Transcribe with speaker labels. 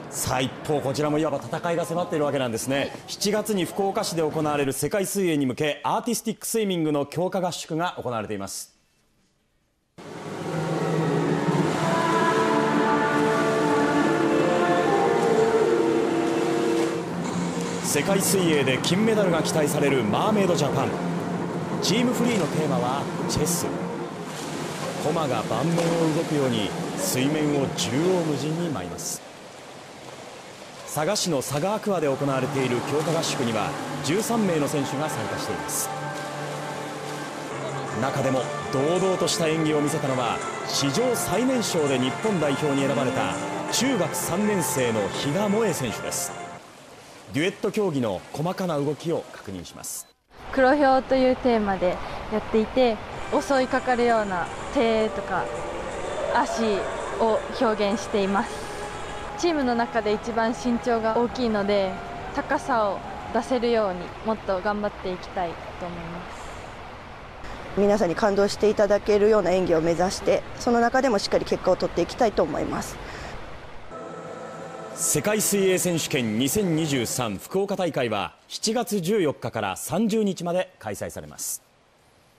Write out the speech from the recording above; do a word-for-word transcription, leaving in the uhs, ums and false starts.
Speaker 1: さあ一方こちらもいわば戦いが迫っているわけなんですね。しちがつに福岡市で行われる世界水泳に向けアーティスティックスイミングの強化合宿が行われています。世界水泳で金メダルが期待されるマーメイドジャパン。チームフリーのテーマはチェス。駒が盤面を動くように水面を縦横無尽に舞います。佐賀市の佐賀アクアで行われている強化合宿にはじゅうさんめいの選手が参加しています。中でも堂々とした演技を見せたのは史上最年少で日本代表に選ばれた中学さんねんせいの比嘉もえ選手です。デュエット競技の細かな動きを確認します。
Speaker 2: 黒ひょうというテーマでやっていて、襲いかかるような手とか足を表現しています。チームの中で一番身長が大きいので、高さを出せるようにもっと頑張っていきたいと思います。
Speaker 3: 皆さんに感動していただけるような演技を目指して、その中でもしっかり結果を取っていきたいと思います。
Speaker 1: 世界水泳選手権にせんにじゅうさん福岡大会はしちがつじゅうよっかからさんじゅうにちまで開催されます。